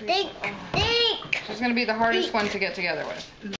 She's going to be the hardest one to get together with.